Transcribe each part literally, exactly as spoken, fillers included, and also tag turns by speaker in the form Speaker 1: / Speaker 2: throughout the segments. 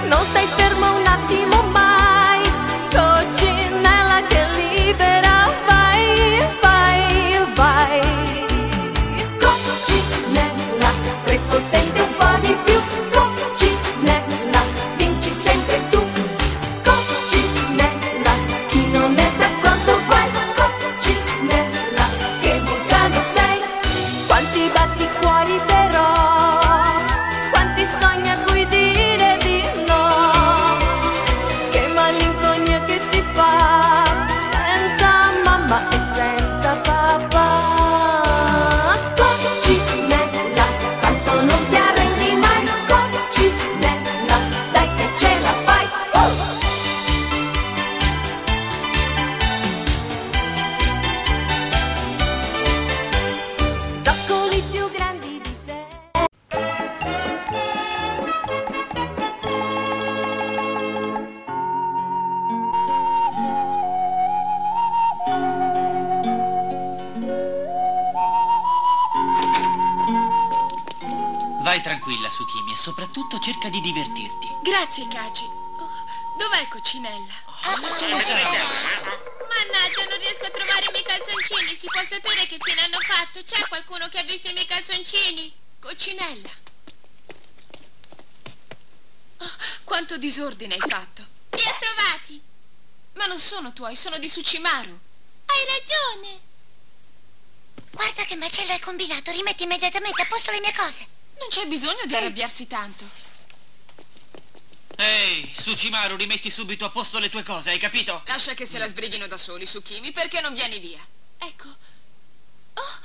Speaker 1: non stai fermo un attimo mai. Coccinella che libera, vai, vai, vai. Coccinella, prepotente un po' di più. Coccinella, vinci sempre tu. Coccinella, chi non è d'accordo guai. Coccinella, che vulcano sei. Quanti batticuori però, quanti sogni a cui dire di no. Che malinconia che ti fa, senza mamma e senza papà. Coccinella, tanto non ti arrendi mai. Coccinella, dai che ce la fai. Oh! Zoccoli più grandi di te.
Speaker 2: Vai tranquilla, Tsukimi, e soprattutto cerca di divertirti.
Speaker 3: Grazie, Kaji. Oh, dov'è Coccinella? Mannaggia, non riesco a trovare i miei calzoncini. Si può sapere che fine hanno fatto? C'è qualcuno che ha visto i miei calzoncini? Coccinella. Oh, quanto disordine hai fatto. Li ho trovati. Ma non sono tuoi, sono di Tsuchimaru. Hai ragione.
Speaker 4: Guarda che macello hai combinato, rimetti immediatamente a posto le mie cose.
Speaker 3: Non c'è bisogno di arrabbiarsi tanto.
Speaker 2: Ehi, Tsuchimaru, rimetti subito a posto le tue cose, hai capito?
Speaker 3: Lascia che se la sbrighino da soli, Tsukimi, perché non vieni via? Ecco. Oh.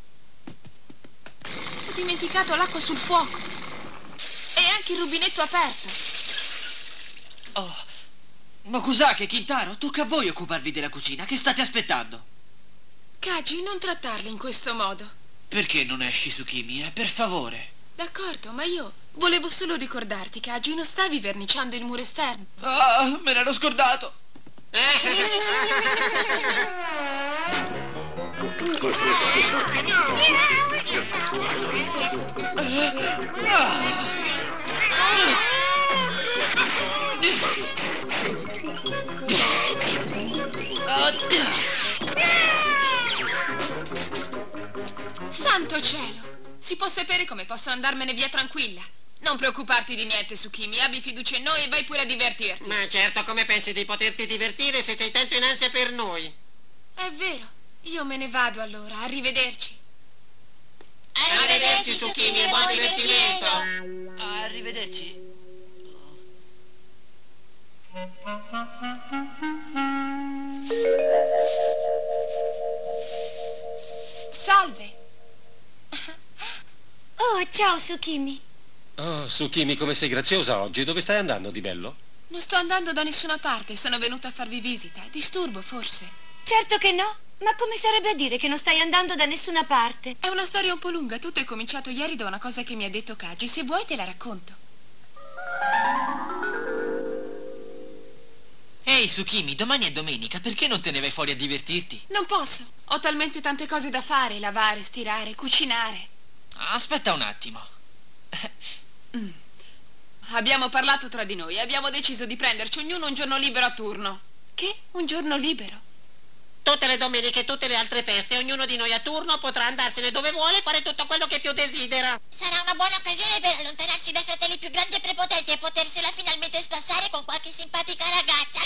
Speaker 3: Ho dimenticato l'acqua sul fuoco. E anche il rubinetto aperto.
Speaker 2: Oh, ma Kusake, Kintaro, tocca a voi occuparvi della cucina. Che state aspettando?
Speaker 3: Kaji, non trattarli in questo modo.
Speaker 2: Perché non esci, Tsukimi, eh? Per favore.
Speaker 3: D'accordo, ma io volevo solo ricordarti, Kaji, non stavi verniciando il muro esterno.
Speaker 2: Ah, me l'ero scordato.
Speaker 3: Santo cielo! Si può sapere come posso andarmene via tranquilla? Non preoccuparti di niente, Tsukimi, abbi fiducia in noi e vai pure a divertirti.
Speaker 5: Ma certo, come pensi di poterti divertire se sei tanto in ansia per noi?
Speaker 3: È vero, io me ne vado allora, arrivederci.
Speaker 5: Arrivederci, Tsukimi, e buon divertimento.
Speaker 2: Arrivederci.
Speaker 3: Salve.
Speaker 4: Oh, ciao, Tsukimi.
Speaker 6: Oh, Tsukimi, come sei graziosa oggi. Dove stai andando di bello?
Speaker 3: Non sto andando da nessuna parte, sono venuta a farvi visita. Disturbo, forse?
Speaker 4: Certo che no. Ma come sarebbe a dire che non stai andando da nessuna parte?
Speaker 3: È una storia un po' lunga, tutto è cominciato ieri da una cosa che mi ha detto Kaji. Se vuoi te la racconto.
Speaker 2: Ehi, Tsukimi, domani è domenica, perché non te ne vai fuori a divertirti?
Speaker 3: Non posso, ho talmente tante cose da fare, lavare, stirare, cucinare.
Speaker 2: Aspetta un attimo.
Speaker 3: Mm. Abbiamo parlato tra di noi e abbiamo deciso di prenderci ognuno un giorno libero a turno. Che? Un giorno libero?
Speaker 5: Tutte le domeniche e tutte le altre feste, ognuno di noi a turno potrà andarsene dove vuole e fare tutto quello che più desidera.
Speaker 4: Sarà una buona occasione per allontanarsi dai fratelli più grandi e prepotenti e potersela finalmente spassare con qualche simpatica ragazza.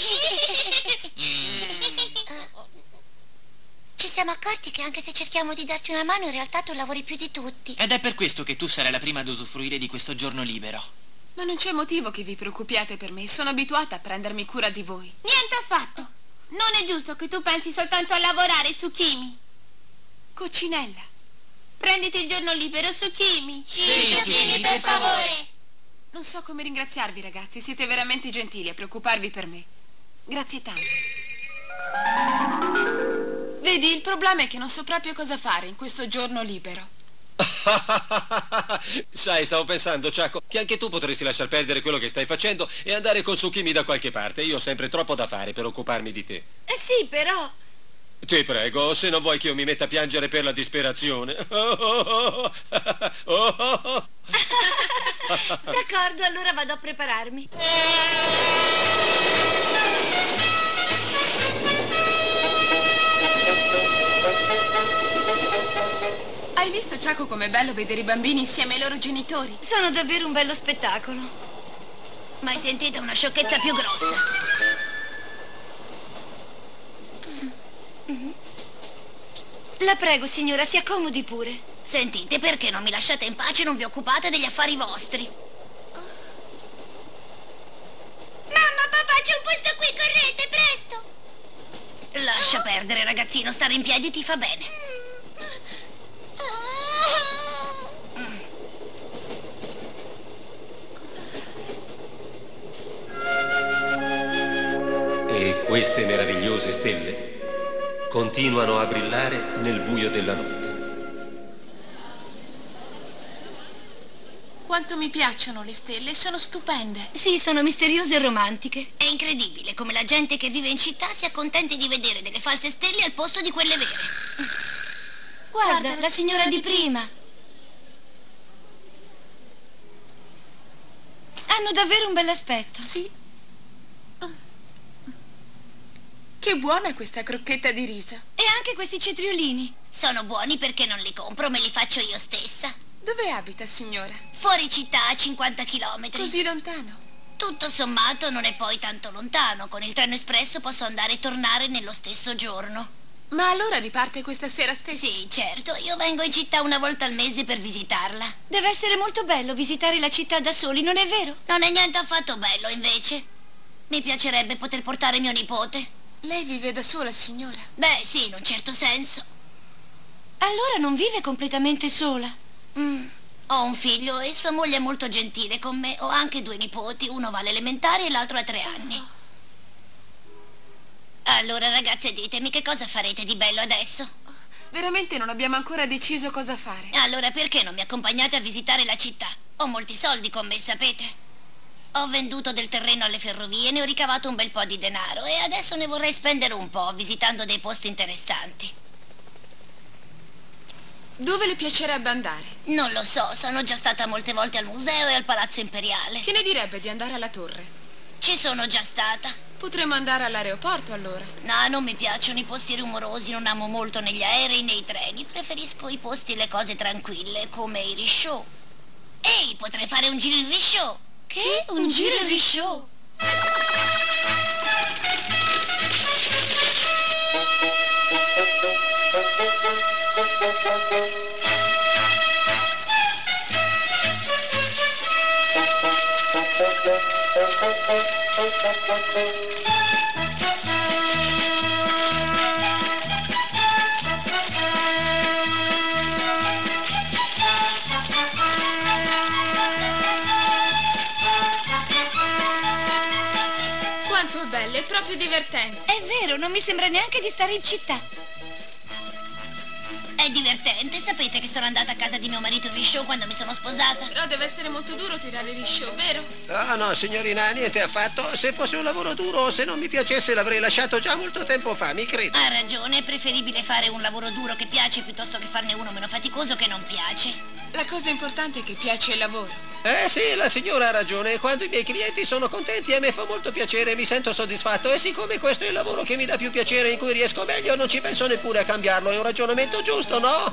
Speaker 4: Ci siamo accorti che anche se cerchiamo di darti una mano, in realtà tu lavori più di tutti.
Speaker 2: Ed è per questo che tu sarai la prima ad usufruire di questo giorno libero.
Speaker 3: Ma non c'è motivo che vi preoccupiate per me, sono abituata a prendermi cura di voi. Niente affatto. Non è giusto che tu pensi soltanto a lavorare, Tsukimi. Coccinella, prenditi il giorno libero, Tsukimi.
Speaker 4: Sì, Tsukimi, per favore.
Speaker 3: Non so come ringraziarvi, ragazzi. Siete veramente gentili a preoccuparvi per me. Grazie tanto. Vedi, il problema è che non so proprio cosa fare in questo giorno libero.
Speaker 6: Sai, stavo pensando, Ciacco, che anche tu potresti lasciar perdere quello che stai facendo e andare con Tsukimi da qualche parte. Io ho sempre troppo da fare per occuparmi di te.
Speaker 4: Eh sì, però...
Speaker 6: Ti prego, se non vuoi che io mi metta a piangere per la disperazione.
Speaker 1: D'accordo, allora vado a prepararmi.
Speaker 3: Hai visto, Ciaco, com'è bello vedere i bambini insieme ai loro genitori?
Speaker 1: Sono davvero un bello spettacolo. Mai sentita una sciocchezza più grossa? La prego, signora, si accomodi pure. Sentite, perché non mi lasciate in pace e non vi occupate degli affari vostri? Mamma, papà, c'è un posto qui, correte, presto! Lascia perdere, ragazzino, stare in piedi ti fa bene.
Speaker 6: E queste meravigliose stelle continuano a brillare nel buio della notte.
Speaker 3: Quanto mi piacciono le stelle, sono stupende.
Speaker 1: Sì, sono misteriose e romantiche. È incredibile come la gente che vive in città sia contenta di vedere delle false stelle al posto di quelle vere. Guarda,
Speaker 3: Guarda,
Speaker 1: la signora di prima. Hanno davvero un bell'aspetto.
Speaker 3: Sì. Che buona è questa crocchetta di riso.
Speaker 1: E anche questi cetriolini. Sono buoni perché non li compro, me li faccio io stessa.
Speaker 3: Dove abita, signora?
Speaker 1: Fuori città a cinquanta chilometri.
Speaker 3: Così lontano?
Speaker 1: Tutto sommato non è poi tanto lontano. Con il treno espresso posso andare e tornare nello stesso giorno.
Speaker 3: Ma allora riparte questa sera stessa?
Speaker 1: Sì, certo. Io vengo in città una volta al mese per visitarla. Deve essere molto bello visitare la città da soli, non è vero? Non è niente affatto bello, invece. Mi piacerebbe poter portare mio nipote.
Speaker 3: Lei vive da sola, signora?
Speaker 1: Beh, sì, in un certo senso. Allora non vive completamente sola? Mm. Ho un figlio e sua moglie è molto gentile con me. Ho anche due nipoti, uno va alle elementari e l'altro ha tre anni. Allora, ragazze, ditemi che cosa farete di bello adesso?
Speaker 3: Veramente non abbiamo ancora deciso cosa fare.
Speaker 1: Allora, perché non mi accompagnate a visitare la città? Ho molti soldi con me, sapete? Ho venduto del terreno alle ferrovie, ne ho ricavato un bel po' di denaro e adesso ne vorrei spendere un po' visitando dei posti interessanti.
Speaker 3: Dove le piacerebbe andare?
Speaker 1: Non lo so, sono già stata molte volte al museo e al Palazzo Imperiale.
Speaker 3: Che ne direbbe di andare alla torre?
Speaker 1: Ci sono già stata.
Speaker 3: Potremmo andare all'aeroporto, allora.
Speaker 1: No, non mi piacciono i posti rumorosi, non amo molto negli aerei né i treni. Preferisco i posti e le cose tranquille, come i risciò. Ehi, potrei fare un giro in risciò. Che?
Speaker 3: Un, un giro in risciò? Quanto è bello, è proprio divertente.
Speaker 1: È vero, non mi sembra neanche di stare in città. È divertente, sapete che sono andata a casa di mio marito in risciò quando mi sono sposata?
Speaker 3: Però deve essere molto duro tirare il risciò, vero?
Speaker 5: Ah, no, signorina, niente affatto. Se fosse un lavoro duro o se non mi piacesse l'avrei lasciato già molto tempo fa, mi credi?
Speaker 1: Ha ragione, è preferibile fare un lavoro duro che piace piuttosto che farne uno meno faticoso che non piace.
Speaker 3: La cosa importante è che piace il lavoro.
Speaker 5: Eh sì, la signora ha ragione. Quando i miei clienti sono contenti a me fa molto piacere, mi sento soddisfatto. E siccome questo è il lavoro che mi dà più piacere, in cui riesco meglio, non ci penso neppure a cambiarlo. È un ragionamento giusto, no?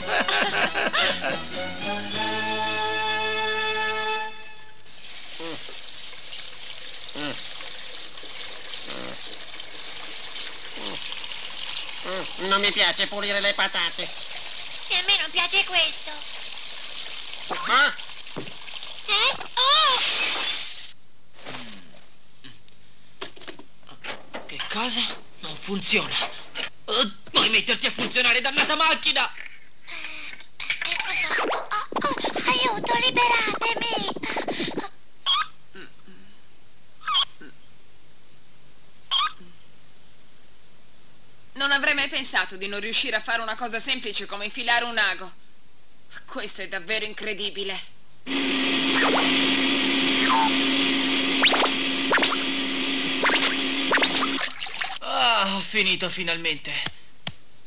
Speaker 5: Non mi piace pulire le patate.
Speaker 4: E a me non piace questo.
Speaker 5: Ah!
Speaker 4: Eh? Oh!
Speaker 2: Che cosa? Non funziona. Uh, vuoi metterti a funzionare, dannata macchina?
Speaker 4: Che cos'ho? Oh, oh, aiuto, liberatemi!
Speaker 3: Non avrei mai pensato di non riuscire a fare una cosa semplice come infilare un ago. Questo è davvero incredibile.
Speaker 2: Ah, ho finito finalmente.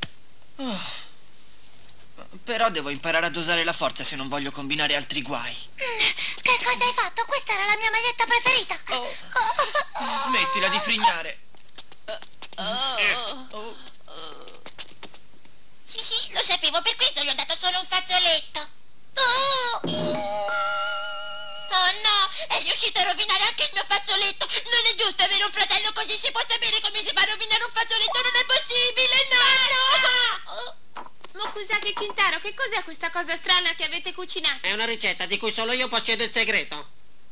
Speaker 2: Oh. Però devo imparare a dosare la forza se non voglio combinare altri guai.
Speaker 4: Mm, che cosa hai fatto? Questa era la mia maglietta preferita.
Speaker 2: Oh. Smettila di frignare.
Speaker 3: Oh.
Speaker 2: Oh.
Speaker 4: Sì, sì, lo sapevo, per questo gli ho dato solo un fazzoletto. Oh, oh no, è riuscito a rovinare anche il mio fazzoletto. Non è giusto avere un fratello così, si può sapere come si fa a rovinare un fazzoletto, non è possibile, no, no.
Speaker 3: Mokusaki Kintaro, che cos'è questa cosa strana che avete cucinato?
Speaker 7: È una ricetta di cui solo io possiedo il segreto.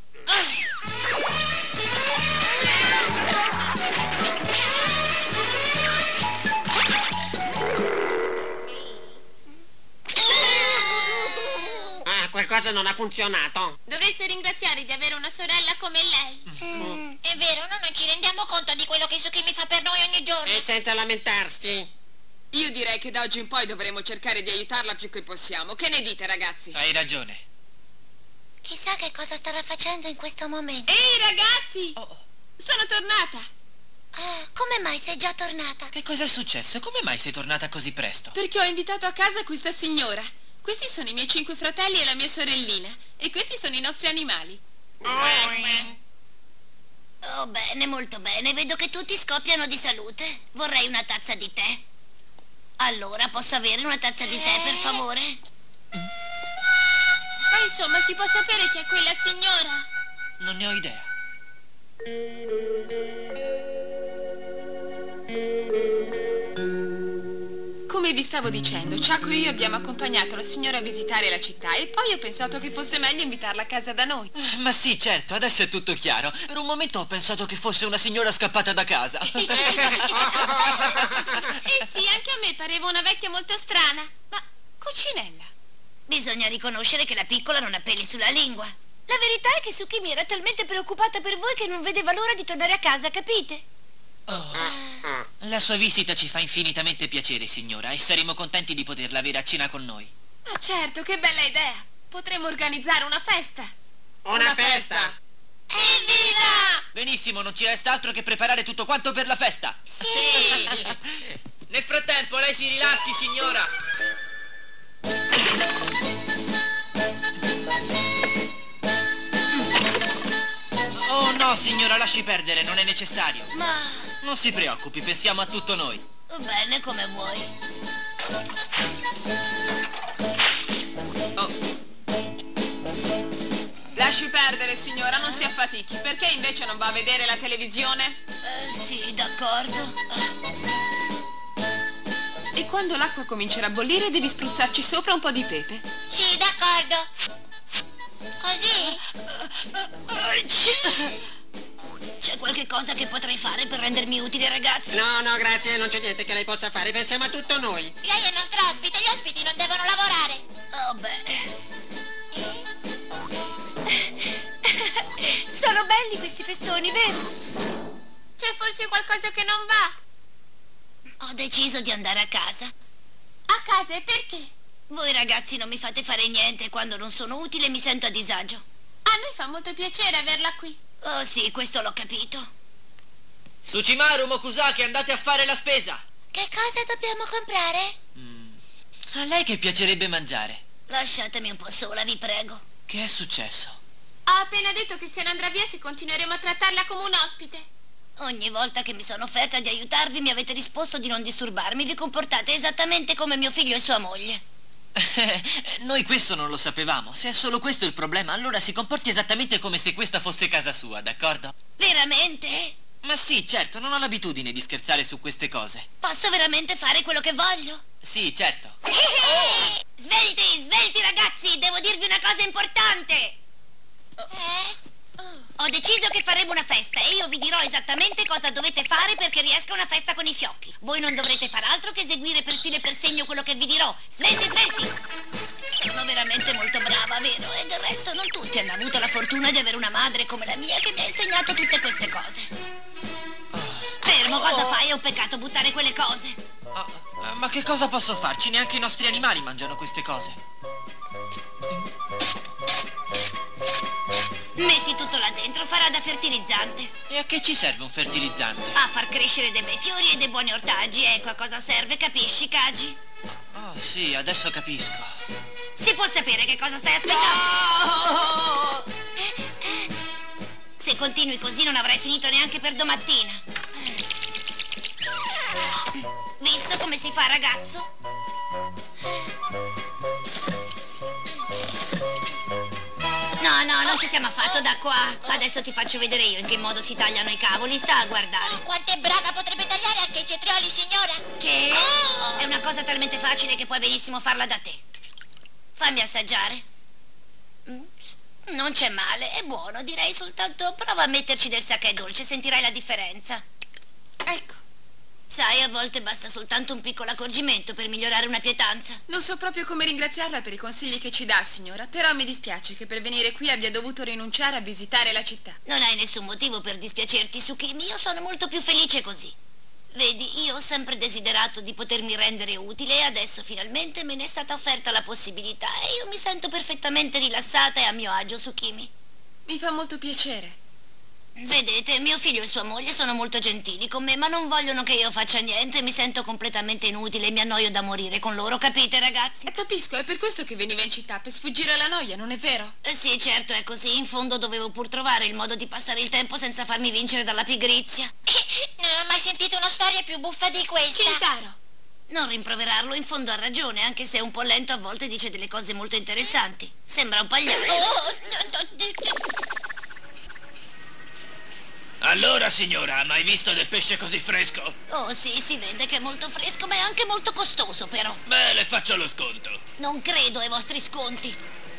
Speaker 7: Ah, qualcosa non ha funzionato.
Speaker 3: Dovreste ringraziare di avere una sorella come lei.
Speaker 4: Mm, è vero, noi non ci rendiamo conto di quello che Tsukimi fa per noi ogni giorno.
Speaker 7: E senza lamentarsi.
Speaker 8: Io direi che da oggi in poi dovremo cercare di aiutarla più che possiamo. Che ne dite, ragazzi?
Speaker 2: Hai ragione.
Speaker 4: Chissà che cosa starà facendo in questo momento.
Speaker 3: Ehi, ragazzi!
Speaker 2: Oh.
Speaker 3: Sono tornata!
Speaker 4: Ah, come mai sei già tornata?
Speaker 2: Che cosa è successo? Come mai sei tornata così presto?
Speaker 3: Perché ho invitato a casa questa signora. Questi sono i miei cinque fratelli e la mia sorellina. E questi sono i nostri animali.
Speaker 4: Oh, bene, molto bene. Vedo che tutti scoppiano di salute. Vorrei una tazza di tè. Allora, posso avere una tazza di tè, per favore?
Speaker 3: Ma insomma, si può sapere chi è quella signora?
Speaker 2: Non ne ho idea.
Speaker 3: Come vi stavo dicendo, Chaco e io abbiamo accompagnato la signora a visitare la città e poi ho pensato che fosse meglio invitarla a casa da noi.
Speaker 2: Ma sì, certo, adesso è tutto chiaro. Per un momento ho pensato che fosse una signora scappata da casa.
Speaker 3: Eh sì, anche a me pareva una vecchia molto strana. Ma, Cucinella?
Speaker 4: Bisogna riconoscere che la piccola non ha peli sulla lingua. La verità è che Tsukimi era talmente preoccupata per voi che non vedeva l'ora di tornare a casa, capite?
Speaker 2: Oh. La sua visita ci fa infinitamente piacere, signora, e saremo contenti di poterla avere a cena con noi.
Speaker 3: Ma certo, che bella idea! Potremmo organizzare una festa.
Speaker 7: Una, una festa.
Speaker 4: festa! Evviva!
Speaker 2: Benissimo, non ci resta altro che preparare tutto quanto per la festa.
Speaker 4: Sì!
Speaker 2: Nel frattempo, lei si rilassi, signora. Oh no, signora, lasci perdere, non è necessario.
Speaker 4: Ma...
Speaker 2: Non si preoccupi, pensiamo a tutto noi.
Speaker 4: Bene, come vuoi.
Speaker 8: Oh. Lasci perdere, signora, non si affatichi. Perché invece non va a vedere la televisione?
Speaker 4: Eh, sì, d'accordo.
Speaker 3: E quando l'acqua comincerà a bollire devi spruzzarci sopra un po' di pepe.
Speaker 4: Sì, d'accordo. Così? C'è qualche cosa che potrei fare per rendermi utile, ragazzi?
Speaker 7: No, no, grazie, non c'è niente che lei possa fare, pensiamo a tutto noi.
Speaker 4: Lei è il nostro ospite, gli ospiti non devono lavorare. Oh, beh. Sono belli questi festoni, vero?
Speaker 3: C'è forse qualcosa che non va?
Speaker 4: Ho deciso di andare a casa.
Speaker 3: A casa, e perché?
Speaker 4: Voi ragazzi non mi fate fare niente, quando non sono utile mi sento a disagio.
Speaker 3: A noi fa molto piacere averla qui.
Speaker 4: Oh sì, questo l'ho capito.
Speaker 2: Tsuchimaru, Mokusaki, andate a fare la spesa.
Speaker 4: Che cosa dobbiamo comprare?
Speaker 2: Mm. A lei che piacerebbe mangiare?
Speaker 4: Lasciatemi un po' sola, vi prego.
Speaker 2: Che è successo?
Speaker 3: Ha appena detto che se ne andrà via se continueremo a trattarla come un ospite.
Speaker 4: Ogni volta che mi sono offerta di aiutarvi mi avete risposto di non disturbarmi. Vi comportate esattamente come mio figlio e sua moglie.
Speaker 2: Noi questo non lo sapevamo. Se è solo questo il problema, allora si comporti esattamente come se questa fosse casa sua, d'accordo?
Speaker 4: Veramente?
Speaker 2: Ma sì, certo, non ho l'abitudine di scherzare su queste cose.
Speaker 4: Posso veramente fare quello che voglio?
Speaker 2: Sì, certo.
Speaker 4: Oh. Svelti, svelti ragazzi, devo dirvi una cosa importante. Eh? Ho deciso che faremo una festa e io vi dirò esattamente cosa dovete fare perché riesca una festa con i fiocchi. Voi non dovrete far altro che eseguire per filo e per segno quello che vi dirò. Svelti, svelti! Sono veramente molto brava, vero? E del resto non tutti hanno avuto la fortuna di avere una madre come la mia che mi ha insegnato tutte queste cose. Fermo, cosa fai? È un peccato buttare quelle cose.
Speaker 2: Oh, ma che cosa posso farci? Neanche i nostri animali mangiano queste cose.
Speaker 4: Metti tutto là dentro, farà vada fertilizzante.
Speaker 2: E a che ci serve un fertilizzante?
Speaker 4: A far crescere dei bei fiori e dei buoni ortaggi. Ecco a cosa serve, capisci, Kaji?
Speaker 2: Oh, sì, adesso capisco.
Speaker 4: Si può sapere che cosa stai aspettando?
Speaker 2: No!
Speaker 4: Se continui così non avrai finito neanche per domattina. Visto come si fa, ragazzo? No, no, non ci siamo affatto da qua. Adesso ti faccio vedere io in che modo si tagliano i cavoli. Sta a guardare.
Speaker 9: Oh, quanto è brava, potrebbe tagliare anche i cetrioli, signora.
Speaker 4: Che?
Speaker 9: Oh.
Speaker 4: È una cosa talmente facile che puoi benissimo farla da te. Fammi assaggiare. Mm, Non c'è male, è buono, direi soltanto prova a metterci del sake dolce, sentirai la differenza.
Speaker 3: Ecco,
Speaker 4: Sai, a volte basta soltanto un piccolo accorgimento per migliorare una pietanza.
Speaker 3: non so proprio come ringraziarla per i consigli che ci dà, signora, però mi dispiace che per venire qui abbia dovuto rinunciare a visitare la città.
Speaker 4: Non hai nessun motivo per dispiacerti, Tsukimi, io sono molto più felice così. Vedi, io ho sempre desiderato di potermi rendere utile e adesso finalmente me ne è stata offerta la possibilità e io mi sento perfettamente rilassata e a mio agio, Tsukimi.
Speaker 3: Mi fa molto piacere.
Speaker 4: Vedete, mio figlio e sua moglie sono molto gentili con me, ma non vogliono che io faccia niente e mi sento completamente inutile e mi annoio da morire con loro, capite, ragazzi?
Speaker 3: E capisco, è per questo che veniva in città, per sfuggire alla noia, non è vero?
Speaker 4: Eh sì, certo, è così. In fondo dovevo pur trovare il modo di passare il tempo senza farmi vincere dalla pigrizia.
Speaker 9: Non ho mai sentito una storia più buffa di questa.
Speaker 3: Kintaro!
Speaker 4: Non rimproverarlo, in fondo ha ragione, anche se è un po' lento a volte dice delle cose molto interessanti. Sembra un pagliaccio.
Speaker 9: Oh, no, no, no.
Speaker 2: Allora, signora, ha mai visto del pesce così fresco?
Speaker 4: Oh sì, si vede che è molto fresco, ma è anche molto costoso, però.
Speaker 2: Beh, le faccio lo sconto.
Speaker 4: Non credo ai vostri sconti.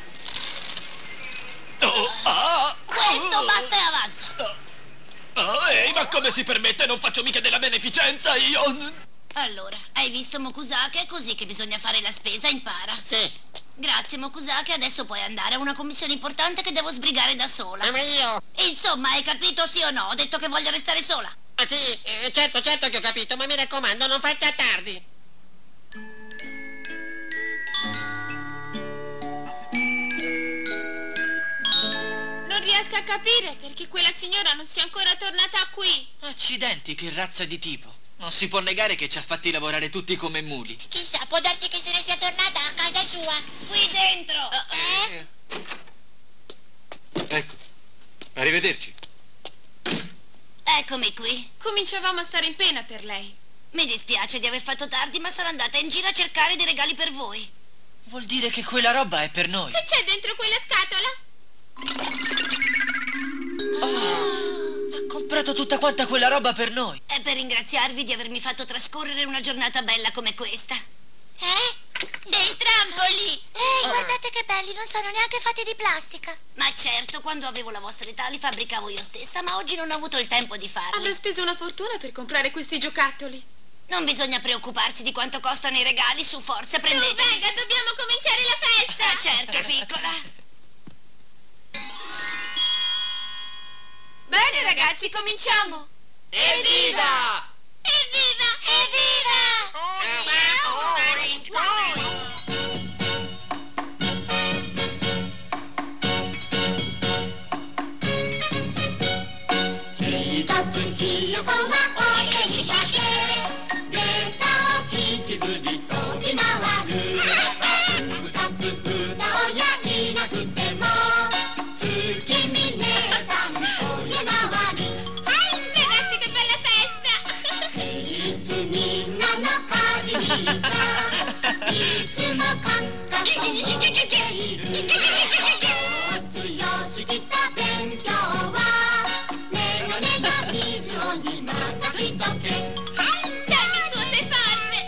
Speaker 2: Oh, ah!
Speaker 4: Questo
Speaker 2: Oh!
Speaker 4: basta e avanza.
Speaker 2: Oh, oh, ehi, ma come si permette? Non faccio mica della beneficenza, io...
Speaker 4: Allora, hai visto Mokusake? È così che bisogna fare la spesa, impara.
Speaker 7: Sì.
Speaker 4: Grazie Mokusake, adesso puoi andare a una commissione importante che devo sbrigare da sola.
Speaker 7: Ah, ma io...
Speaker 4: Insomma, hai capito sì o no? Ho detto che voglio restare sola.
Speaker 7: Ah, sì, eh, certo, certo che ho capito, ma mi raccomando, non faccia tardi.
Speaker 3: Non riesco a capire perché quella signora non sia ancora tornata qui.
Speaker 2: Accidenti, che razza di tipo. Non si può negare che ci ha fatti lavorare tutti come muli.
Speaker 9: Chissà, può darsi che se ne sia tornata a casa sua.
Speaker 4: Qui dentro!
Speaker 9: Eh?
Speaker 6: Ecco, arrivederci.
Speaker 4: Eccomi qui.
Speaker 3: Cominciavamo a stare in pena per lei.
Speaker 4: Mi dispiace di aver fatto tardi, ma sono andata in giro a cercare dei regali per voi.
Speaker 2: Vuol dire che quella roba è per noi.
Speaker 3: Che c'è dentro quella scatola?
Speaker 2: Ha comprato tutta quanta quella roba per noi.
Speaker 4: È per ringraziarvi di avermi fatto trascorrere una giornata bella come questa.
Speaker 9: Eh? Dei trampoli! Ehi, guardate che belli, non sono neanche fatti di plastica.
Speaker 4: Ma certo, quando avevo la vostra età li fabbricavo io stessa, ma oggi non ho avuto il tempo di farli.
Speaker 3: Avrà speso una fortuna per comprare questi giocattoli.
Speaker 4: Non bisogna preoccuparsi di quanto costano i regali, su forza, prendeteli.
Speaker 3: Su, venga, dobbiamo cominciare la festa!
Speaker 4: Ah, certo, piccola.
Speaker 3: Bene, ragazzi, cominciamo!
Speaker 2: Evviva!
Speaker 9: Evviva! Evviva!
Speaker 3: Ragazzi, che bella festa! Dammi su, sei forte!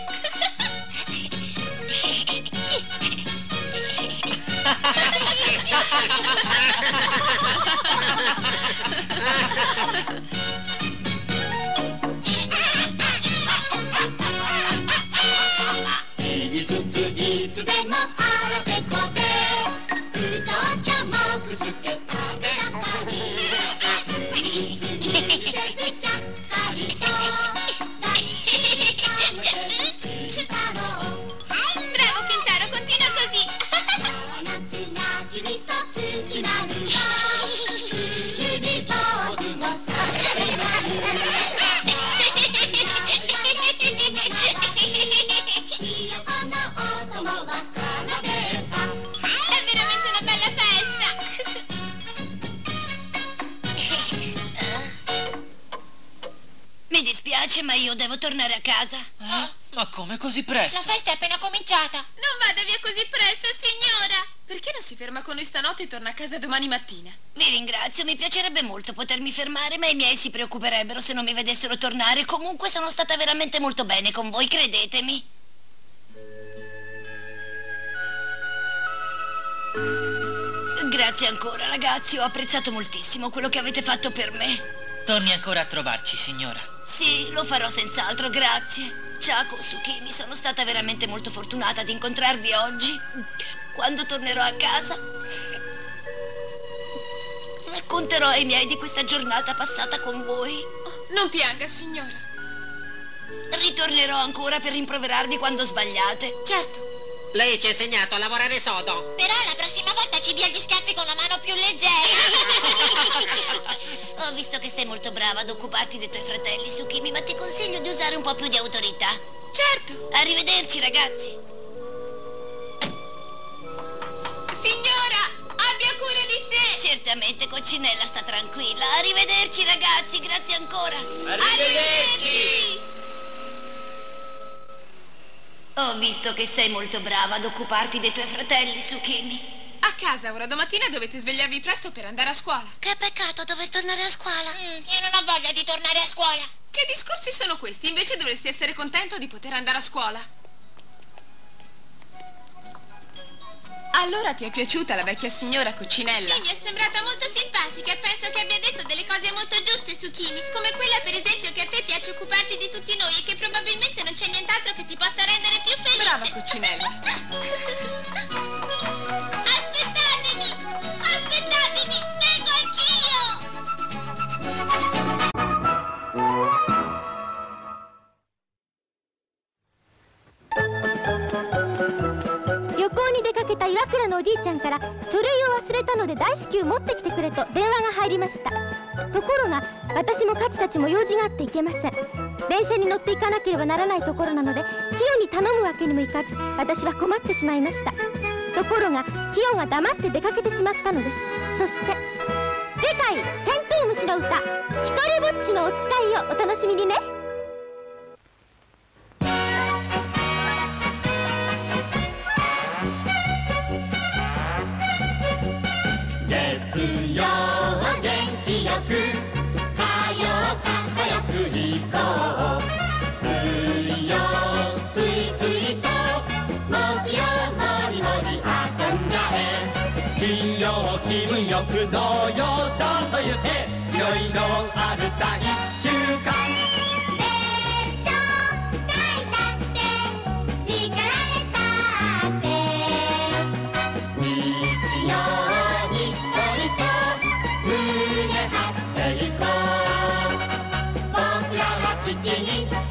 Speaker 3: Bravo Kintaro, continua così!
Speaker 4: Mi dispiace, ma io devo tornare a casa.
Speaker 2: Eh? Ma come così presto?
Speaker 9: La festa è appena cominciata.
Speaker 3: Non vada via così presto, signora! Perché non si ferma con noi stanotte e torna a casa domani mattina?
Speaker 4: Vi ringrazio, mi piacerebbe molto potermi fermare, ma i miei si preoccuperebbero se non mi vedessero tornare. Comunque sono stata veramente molto bene con voi, credetemi. Grazie ancora, ragazzi, ho apprezzato moltissimo quello che avete fatto per me.
Speaker 2: Torni ancora a trovarci, signora.
Speaker 4: Sì, lo farò senz'altro, grazie. Ciao, Tsukimi, sono stata veramente molto fortunata ad incontrarvi oggi. Quando tornerò a casa, racconterò ai miei di questa giornata passata con voi.
Speaker 3: Oh, non pianga, signora.
Speaker 4: Ritornerò ancora per rimproverarvi quando sbagliate.
Speaker 3: Certo.
Speaker 7: Lei ci ha insegnato a lavorare sodo.
Speaker 9: Però la prossima volta ci dia gli schiaffi con la mano più leggera.
Speaker 4: Ho visto che sei molto brava ad occuparti dei tuoi fratelli, Tsukimi, ma ti consiglio di usare un po' più di autorità.
Speaker 3: Certo.
Speaker 4: Arrivederci, ragazzi.
Speaker 3: Signora, abbia cura di sé.
Speaker 4: Certamente, Coccinella sta tranquilla. Arrivederci, ragazzi, grazie ancora.
Speaker 3: Arrivederci.
Speaker 4: Ho visto che sei molto brava ad occuparti dei tuoi fratelli, Tsukimi.
Speaker 3: A casa ora, domattina dovete svegliarvi presto per andare a scuola.
Speaker 9: Che peccato dover tornare a scuola. Mm, io non ho voglia di tornare a scuola.
Speaker 3: Che discorsi sono questi? Invece dovresti essere contento di poter andare a scuola. Allora ti è piaciuta la vecchia signora Coccinella?
Speaker 10: Sì, mi è sembrata molto simpatica e penso che abbia detto delle cose molto giuste, Tsukimi. Come quella, per esempio, che a te piace occuparti di tutti noi e che probabilmente non c'è nient'altro che ti possa rendere più felice.
Speaker 3: Brava Coccinella.
Speaker 10: Aspettatemi! Aspettatemi! Vengo anch'io!
Speaker 11: 岩倉のおじいちゃんから書類を忘れたので大至急持ってきてくれと電話が入りました。ところが私も勝たちも用事があって行けません。電車に乗っていかなければならないところなのでヒヨに頼むわけにもいかず私は困ってしまいました。ところがヒヨが黙って出かけてしまったのです。そして次回「テントウムシの歌ひとりぼっちのおつかい」をお楽しみにね。
Speaker 12: 月曜は元気よく火曜かっこよく行こう。水曜すいすいと木曜もりもり遊んじゃえ。金曜気分よく土曜どんと行け。いろいろあるさ一週間。七人